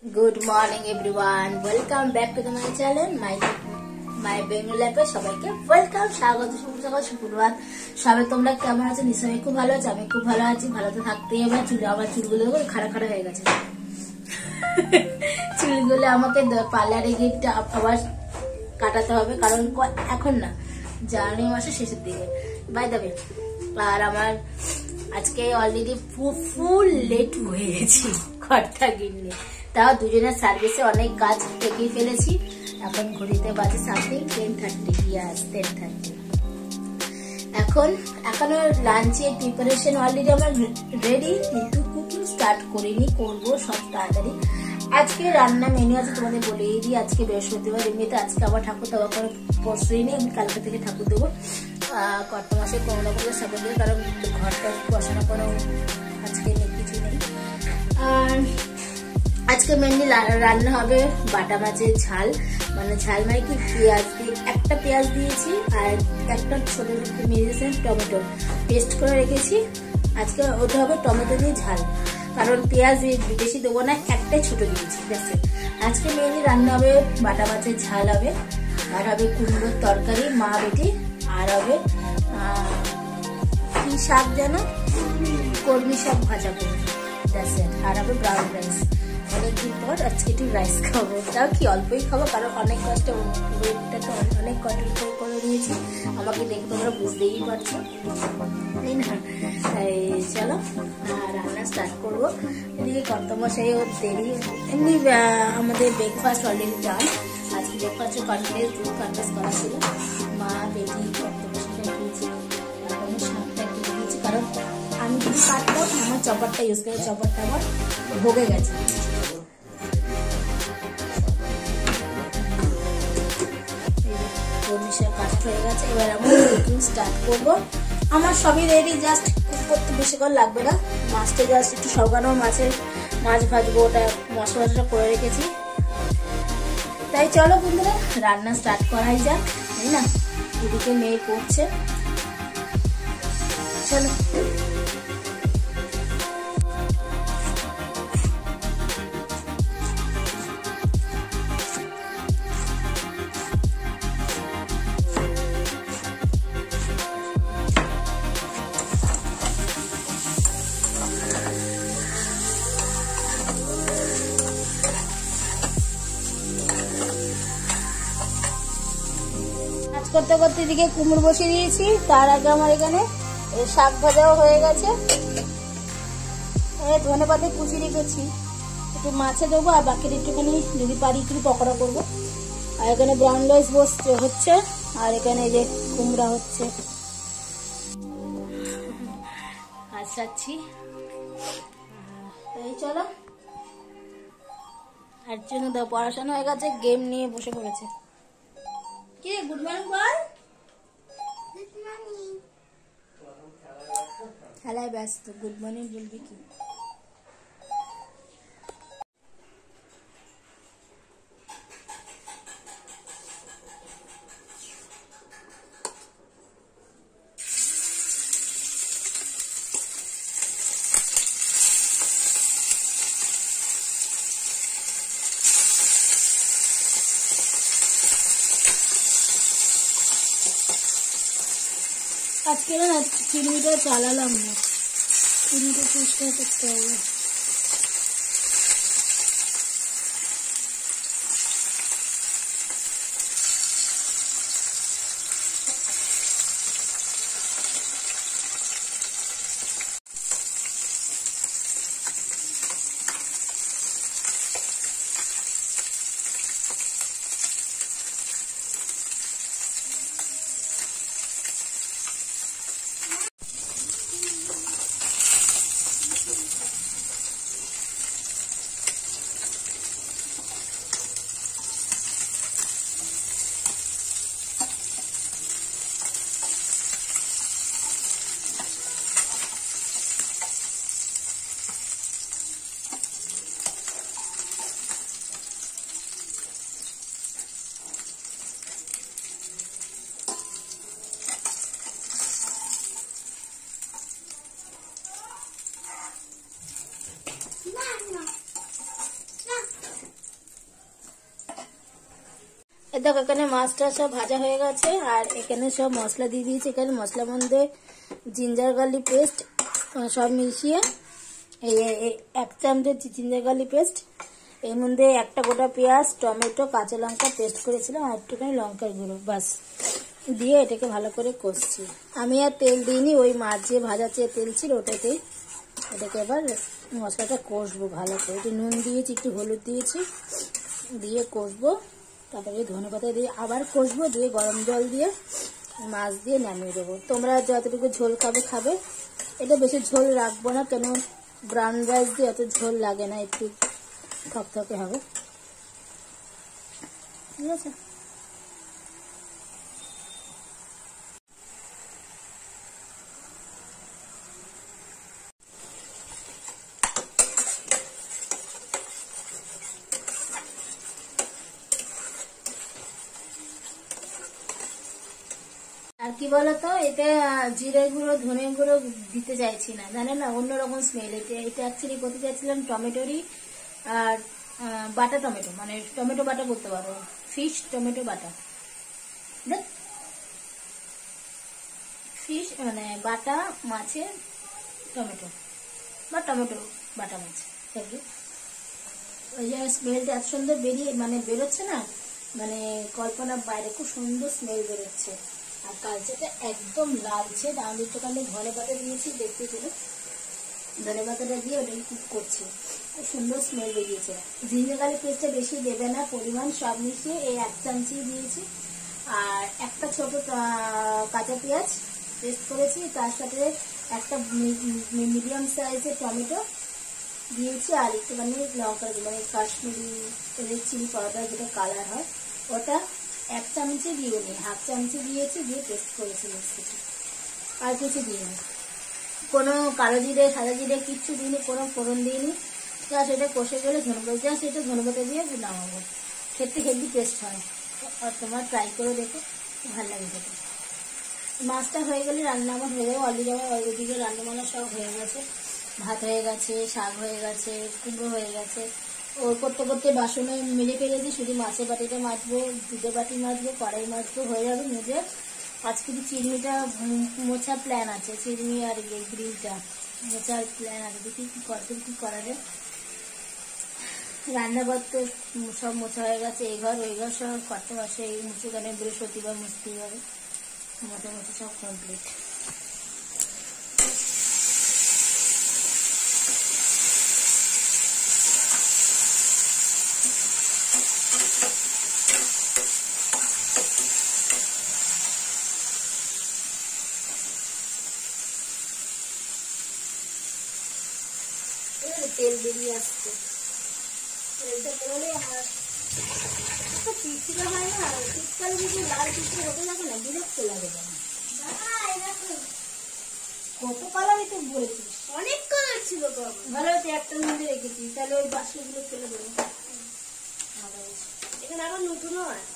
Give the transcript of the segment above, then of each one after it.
Good morning everyone. Welcome back to my channel. My Bengal life সবাইকে welcome, স্বাগত, শুভ সকাল, সুপ্রভাত। সবাই তোমরা কেমন আছো? নিশ্চয়ই খুব ভালো আছো। আমি খুব ভালো আছি। ভালো তো থাকতেই হবে। আমার চুলগুলো খাড়া খাড়া হয়ে গেছে। চুলগুলো আমাকে পার্লারে গিয়ে আবার কাটাতে হবে, কারণ এখন না, জানুয়ারি মাসের শেষের দিকে। বাই দ্য ওয়ে, আর আমার আজকে অলরেডি ফুল লেট হয়ে গেছি কর্তা গিন্নি। তাও দুজনের সার্ভিসে অনেক কাজ টেকেই ফেলেছি। এখন ঘড়িতে বাজে সামথিং 10:30। ইয়াস, 10:30। এখনো লাঞ্চের প্রিপারেশন অলরেডি আমার রেডি, কিন্তু কুকিং স্টার্ট করিনি, করবো সব তাড়াতাড়ি। আজকে রান্না মেনু আছে তোমাদের বলেই দিই। আজকে বৃহস্পতিবার, এমনিতে আজকে আবার ঠাকুর দেওয়া করে পরশুই নেই, আমি কালকে থেকে ঠাকুর দেবো। কর্তা মাসে কোনো না কোনো সাপোর্ট দেবো, কারণ ঘরটা বসানো কোনো আজকে কিছু নেই। আজকে মেনলি রান্না হবে বাটা মাছের ঝাল, মানে ঝাল মানে কি, পেঁয়াজ দিয়ে একটা পেঁয়াজ দিয়েছি আর একটা ছোট মেডিসিন টমেটো পেস্ট করে রেখেছি। আজকে ওটা হবে টমেটো দিয়ে ঝাল, কারণ পেঁয়াজ বেশি দেবো না, একটাই ছোট দিয়েছি। আজকে মেনলি রান্না হবে বাটা মাছের ঝাল হবে, আর হবে কুমড়োর তরকারি মা বেটি, আর হবে কি শাক যেন, কলমি শাক ভাজা করবো, আর হবে ব্রাউন রাইস। অনেকদিন পর আজকে একটু রাইস খাবো, তাও কি অল্পই খাবো, কারণ অনেক কষ্টে ওয়েটটা তো অনেক কন্ট্রোল করে নিয়েছি। আমাকে দেখে তোমরা বুঝতেই পারছো, তাই না? চলো রান্না স্টার্ট করবো। এদিকে কর্তমশাই ওর দেরি, এমনি আমাদের ব্রেকফাস্ট অলরেডি ডান। আজকে ব্রেকফাস্টে দুধ কনফেস করা ছিল। মা বেটি কর্তমশাইটা খেয়েছি, আমি শাকটা একটু দিয়েছি, কারণ আমি যদি কাটবো আমার চপারটা ইউজ করে, চপারটা আমার ভোগে গেছে। কাস্ট হয়ে গেছে, এবার আমি কুকিং স্টার্ট করবো। আমার সবই রেডি, জাস্ট কুক করতে বেশিক্ষণ লাগবে না। মাছটা জাস্ট একটু সরকানো, মাছ ভাজবো, ওটা মশলাটা করে রেখেছি। তাই চলো বন্ধুরা রান্না স্টার্ট করাই যাক, তাই না? এদিকে মেয়ে করছে, চলো। করতে করতে এদিকে কুমড়ো বসিয়ে দিয়েছি, তার আগে আমার এখানে শাক ভাজাও হয়ে গেছে। ধনেপাতা কুচি রেখেছি, একটু মাছে দেবো, আর বাকি একটুখানি যদি পারি একটু পকোড়া করবো। আর এখানে ব্রাউন রাইস হচ্ছে, আর এখানে যে কুমড়া হচ্ছে। আসাচ্ছি, এই চলো। আর জন্য পড়াশোনা হয়ে গেছে, গেম নিয়ে বসে পড়েছে। কি গুড মর্নিং বল। Good morning. খেলায় ব্যস্ত, গুড মর্নিং বলবি কি? আজকে না চিনিটা চালালাম না, চিনিটা পরিষ্কার করতে হবে। দেখো এখানে মাছটা সব ভাজা হয়ে গেছে, আর এখানে সব মশলা দিয়ে দিয়েছি। এখানে মশলার মধ্যে জিঞ্জার গার্লিক পেস্ট সব মিশিয়ে এই 1 চামচ জিঞ্জার গার্লিক পেস্ট, এর মধ্যে একটা গোটা পেঁয়াজ, টমেটো, কাঁচা লঙ্কা পেস্ট করেছিলাম, আর একটুখানি লঙ্কার গুঁড়ো, বাস দিয়ে এটাকে ভালো করে কষছি। আমি আর তেল দিইনি, ওই মাছ যে ভাজা চেয়ে তেল ছিল ওটাতেই এটাকে এবার মশলাটা কষবো ভালো করে। একটু নুন দিয়েছি, একটু হলুদ দিয়েছি, দিয়ে কষবো। তারপরে ধনেপাতা দিয়ে আবার কষবো, দিয়ে গরম জল দিয়ে মাছ দিয়ে নামিয়ে দেবো। তোমরা যতটুকু ঝোল খাবে। এটা বেশি ঝোল রাখবো না, কেন ব্রাউন রাইস দিয়ে অত ঝোল লাগে না, একটু থকথকে হবে, ঠিক আছে। আর কি বলতো, এতে জিরে গুঁড়ো ধনে গুঁড়ো দিতে চাইছি না, জানে না, অন্যরকম স্মেল। এটা অ্যাকচুয়ালি করতে চাইছিলাম টমেটোরই আর বাটা টমেটো, মানে টমেটো বাটা করতে পারো, ফিশ টমেটো বাটা, ফিশ মানে বাটা মাছের টমেটো বা টমেটো বাটা মাছ, ওই যে স্মেলটা এত সুন্দর বেরোচ্ছে না, মানে কল্পনার বাইরে, খুব সুন্দর স্মেল বেরোচ্ছে। আর কালচারটা একদম লালচে, তাহলে একটুখানি ধনে পাতা দিয়েছি, দেখতে পেলো ধনে পাতাটা দিয়ে ওটাকে কুক করছি, খুব সুন্দর স্মেল বেরিয়েছে। জিঞ্জার গার্লিক পেস্টটা বেশি দেবে না, পরিমাণ সব মিশিয়ে এই 1 চামচি দিয়েছি। আর একটা ছোট কাঁচা পেঁয়াজ পেস্ট করেছি, তার সাথে একটা মিডিয়াম সাইজের টমেটো দিয়েছি, আর একটুখানি লঙ্কার মানে কাশ্মীরি রেড চিলি পাউডার যেটা কালার হয়, ওটা 1 চামচে দিয়ে নিই, 1/2 চামচে দিয়েছি, দিয়ে পেস্ট করেছি মিক্সিতে, আর কিছু দিইনি, কোনো কালো জিরে সাদা জিরে কিচ্ছু দিইনি, কোনো ফোড়ন দিইনি। জাস্ট এটা কষে গেলে এটা ধনেপাতা দিয়ে নামাবো, খেতে হেলদি টেস্ট হয়। আর তোমার ট্রাই করে দেখো, ভালো লাগে খেতে। মাছটা হয়ে গেলে রান্না আমার হয়ে যাবে, অলরেডি আমার ওইদিকে রান্নাবান্না সব হয়ে গেছে, ভাত হয়ে গেছে, শাক হয়ে গেছে, কুমড়ো হয়ে গেছে। ওর করতে করতে বাসনে মিলে ফেলেছি, শুধু মাছের বাটিটা মাজবো, দুধের বাটি মাজবো, কড়াই মাজবো, হয়ে যাবে নিজে। আজকে কি চিরমিটা মোছার প্ল্যান আছে, চিরমি আর গ্রিলটা মোছার প্ল্যান আছে, দেখি কি করা যায়। রান্নাঘর তো সব মোছা হয়ে গেছে, এই ঘর ওই ঘর সব করতে পারছে, এই মুছে কেন বৃহস্পতিবার মুছতেই হবে, মোটামুটি সব কমপ্লিট। তেল বেরিয়ে আসছে, তেলটা বেরোলে আমার পিঠটা হয় না, শীতকালে যদি লাল পিঠে হতে লাগে না, বিরক্ত লাগে না। কত কালারই তো বলেছিস, অনেক কালার ছিল তো, ভালো হচ্ছে একটার মধ্যে রেখেছি, তাহলে ওই বাসগুলো ফেলে দেবো। এখানে আরো নতুনও আছে,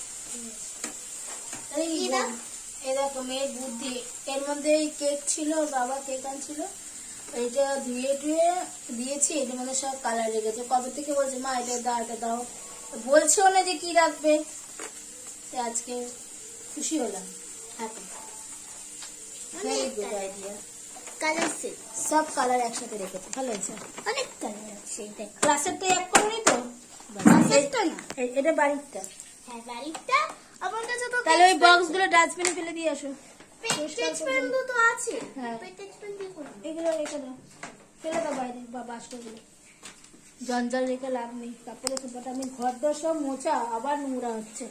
এই দেখো মেয়ের বুদ্ধি, এর মধ্যে কেক ছিল, বাবা কেক আনছিল, এইটা ধুয়ে টুয়ে দিয়েছি, এটার মধ্যে সব কালার রেখেছে। কবে থেকে বলছে মা এটা দাও এটা দাও, বলছেও না যে কি রাখবে, আজকে খুশি হলাম, happy, very good idea. Colour set সব কালার একসাথে রেখেছে, ভালো হয়েছে, অনেক কালার আছে। ক্লাসের তো এক করি তো, এটা বাড়িরটা, হ্যাঁ বাড়িরটা আমার কাছে তো। তাহলে ওই বক্স গুলো ডাস্টবিনে ফেলে দিয়ে আসো, তো আছে, হ্যাঁ এগুলো রেখে দাও, ফেলে দাও বাইরে বা বাস্কগুলো, জঞ্জাল রেখে লাভ নেই। তারপরে আমি ঘর দর সব মোছা, আবার নোংরা হচ্ছে।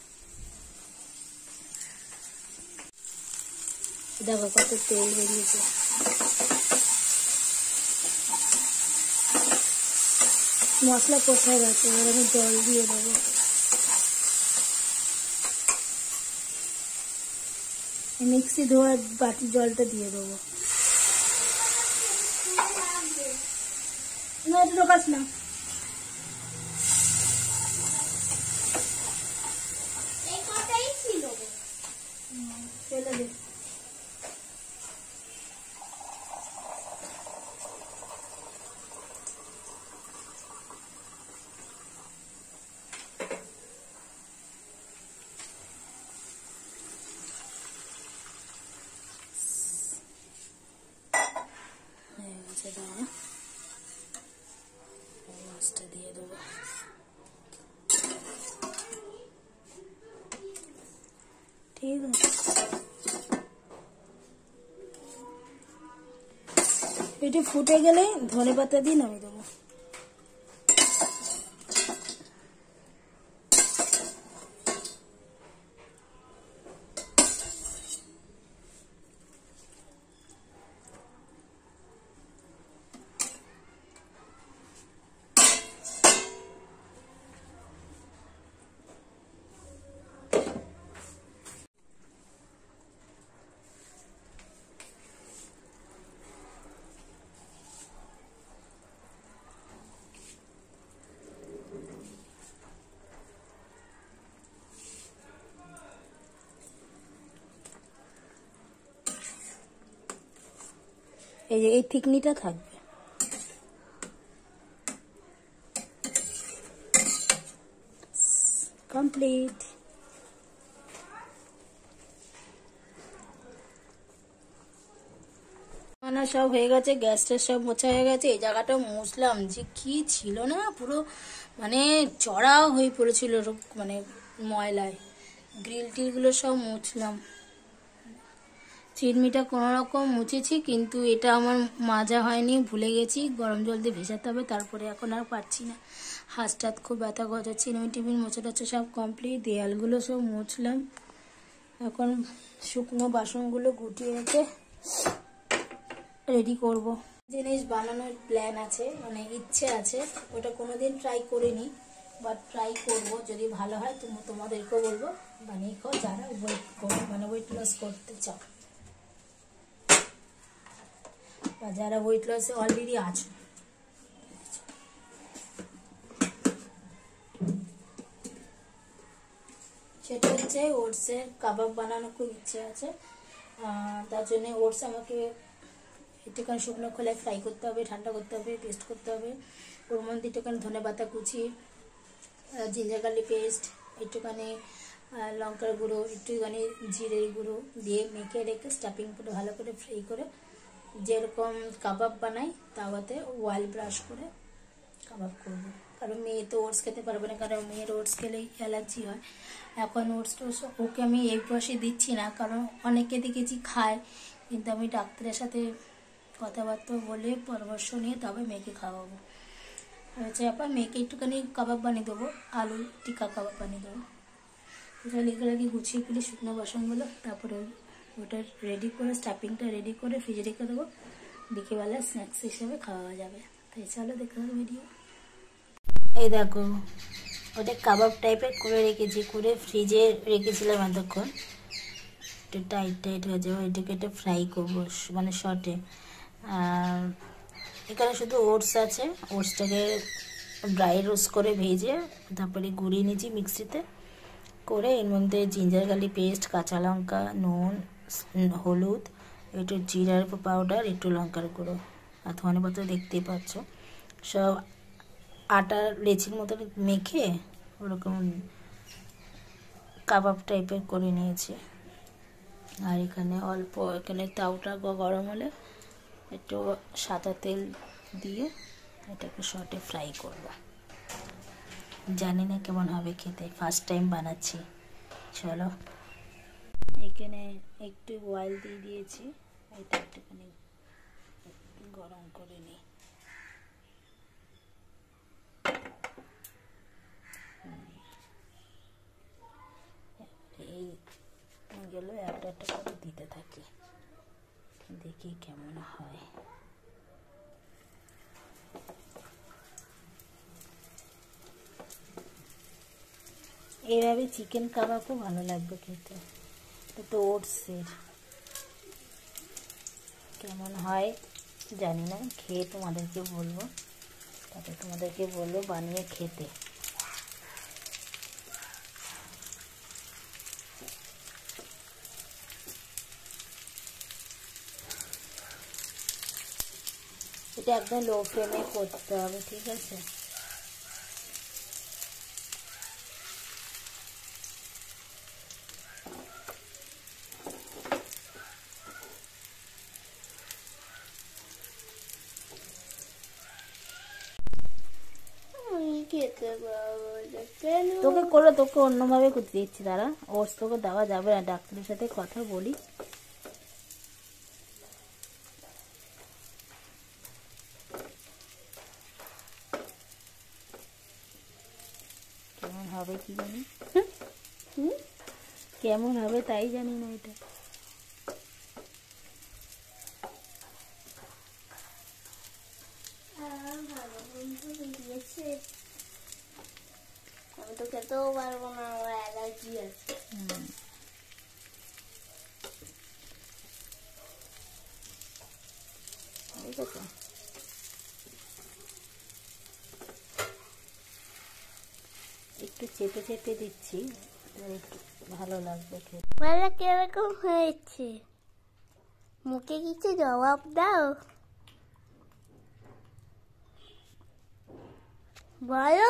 দেখো কত তেল বেরিয়েছে, মশলা কোথায় গেছে, এবার আমি জল দিয়ে দেবো। মিক্সি ধোয়ার বাটির জলটা দিয়ে দেবো, না এটা ঢোকাস না, ফেলে দে। মাছটা দেবো, মাছটা দিয়ে দেবো। ঠিক আছে, এটা ফুটে গেলে ধনেপাতা দিয়ে নামিয়ে দেবো। এই যে এই থিকনিটা থাকবে। কমপ্লিট। রান্না সব হয়ে গেছে, গ্যাসটা সব মোছা হয়ে গেছে। এই জায়গাটা মুছলাম, যে কি ছিল না, পুরো মানে চড়া হয়ে পড়েছিল মানে ময়লায়। গ্রিল টিলগুলো সব মুছলাম, চিরমিটা কোনো রকম মুছেছি, কিন্তু এটা আমার মাজা হয়নি, ভুলে গেছি। গরম জল দিয়ে ভেজাতে হবে, তারপরে এখন আর পারছি না। হাতটাত খুব ব্যথা করছে। চিরমি টিফিন মোছা টোছা সব কমপ্লিট, দেয়ালগুলো সব মুছলাম। এখন শুকনো বাসনগুলো গুটিয়ে রেখে রেডি করব। জিনিস বানানোর প্ল্যান আছে, মানে ইচ্ছে আছে, ওটা কোনোদিন ট্রাই করিনি, বাট ট্রাই করব। যদি ভালো হয় তোমাদেরকেও বলবো বানিয়ে খাও, যারা ওয়েট লস করতে চাও বা যারা ওয়েট লসে অলরেডি আছো। সেটা হচ্ছে ওটসের কাবাব বানানো খুব ইচ্ছে আছে। তার জন্য ওটস আমাকে একটুখানি শুকনো খোলায় ফ্রাই করতে হবে, ঠান্ডা করতে হবে, পেস্ট করতে হবে। ওর মধ্যে একটুখানি ধনেপাতা কুচি, জিঞ্জার গার্লিক পেস্ট, একটুখানি লঙ্কার গুঁড়ো, একটুখানি জিরের গুঁড়ো দিয়ে মেখে রেখে স্টাফিং করে ভালো করে ফ্রাই করে, যেরকম কাবাব বানাই তাওয়াতে অয়েল ব্রাশ করে কাবাব করব। কারণ মেয়ে তো ওটস খেতে পারবে না, কারণ মেয়ের ওটস খেলেই অ্যালার্জি হয়। এখন ওটস ওকে আমি এই বয়সে দিচ্ছি না, কারণ অনেকে দেখেছি খায়, কিন্তু আমি ডাক্তারের সাথে কথাবার্তা বলে পরামর্শ নিয়ে তবে মেয়েকে খাওয়াবো। হচ্ছে আবার মেয়েকে একটুখানি কাবাব বানিয়ে দেবো, আলু টিক্কা কাবাব বানিয়ে দেবো। লিখে গুছিয়ে ফেলি শুকনো বাসনগুলো, তারপরে ওটা রেডি করে স্টাফিংটা রেডি করে ফ্রিজে রেখে দেবো, বিকেলবেলা স্ন্যাক্স হিসেবে খাওয়া যাবে। তাই চলো দেখে দেবো ভিডিও। এই দেখো, ওটা কাবাব টাইপের করে রেখেছি, করে ফ্রিজে রেখেছিলাম এতক্ষণ, একটু টাইট টাইট হয়ে যাবে। এটাকে একটু ফ্রাই করবো, মানে শর্টে। আর এখানে শুধু ওটস আছে, ওটসটাকে ড্রাই রোস্ট করে ভেজে তারপরে গুঁড়িয়ে নিয়েছি মিক্সিতে করে। এর মধ্যে জিঞ্জার গার্লিক পেস্ট, কাঁচা লঙ্কা, নুন, হলুদ, একটু জিরার পাউডার, একটু লঙ্কার গুঁড়ো আর ধনেপাতা দেখতেই পাচ্ছ, সব আটা লেচির মতো মেখে ওরকম কাবাব টাইপের করে নিয়েছি। আর এখানে অল্প, এখানে তাওটা গরম হলে একটু সাদা তেল দিয়ে এটাকে শর্টে ফ্রাই করব। জানি না কেমন হবে খেতে, ফার্স্ট টাইম বানাচ্ছি। চলো, এখানে একটু অয়েল দিয়ে দিয়েছি, এটা একটুখানি গরম করে নিই। এই গেল একটা একটা করে দিতে থাকি, দেখি কেমন হয়। এইভাবে চিকেন কাবাবও ভালো লাগবে খেতে। তো ওটসের কেমন হয় জানি না, খেয়ে তোমাদেরকে বলবো, তারপরে তোমাদেরকে বলবো বানিয়ে খেতে। এটা একদম লো ফ্লেমে করতে হবে, ঠিক আছে? খেতে পারবো না কেন? তোকে অন্যভাবে করতে দিচ্ছি, দাঁড়া। ওটস তোকে দেওয়া যাবে না, ডাক্তারের সাথে কথা বলি। কেমন হবে কি জানি, কেমন হবে তাই জানি না এটা। আমি তো খেতেও পারবো না, আমার অ্যালার্জি আছে। ঠিক আছে, একটু চেপে চেপে দিচ্ছি, একটু ভালো লাগবে খেতে। বলো কিরকম হয়েছে, মুখে কিছু জবাব দাও, বলো।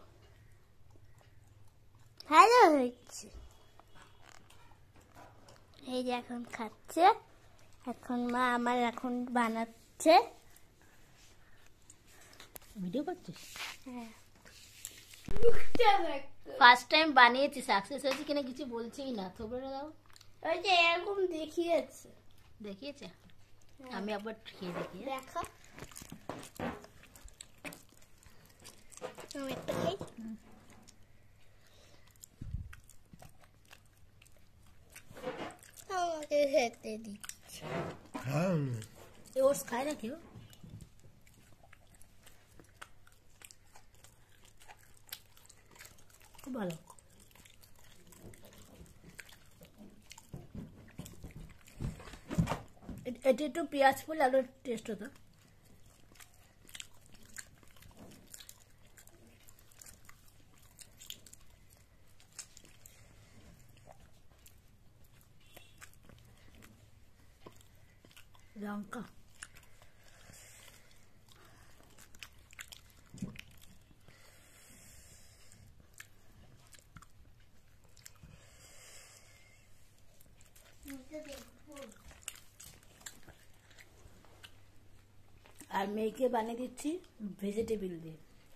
ভালো হয়েছে। এই যে এখন খাচ্ছে, এখন মা আমার এখন বানাচ্ছে। ভিডিও করছিস? হ্যাঁ, ফার্স্ট টাইম বানিয়েছি, সাকসেস হয়েছে কিনা কিছু বলছেই না। থোবড়া দাও। ওই যে এরকম দেখিয়েছে। দেখিয়েছে? আমি আবার খেয়ে দেখি। দেখো, আমি একটা খাই। আমাকে খেতে দিচ্ছে। ওটস খায় না কেউ? খুব ভালো। এটা একটু পেঁয়াজ পড়লে আরো টেস্ট হতো। লঙ্কা আর মেয়েকে বানিয়ে দিচ্ছি ভেজিটেবিল দিয়ে।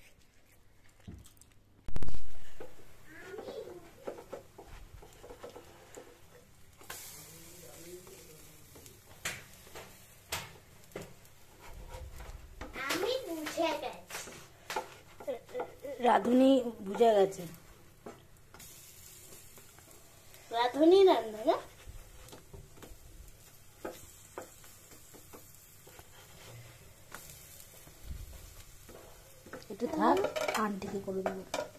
আমি বুঝে গেছি। রাঁধুনি বুঝে গেছে। রাঁধুনি রান্না না? একটু থাক, আন্টিকে করে দেবো।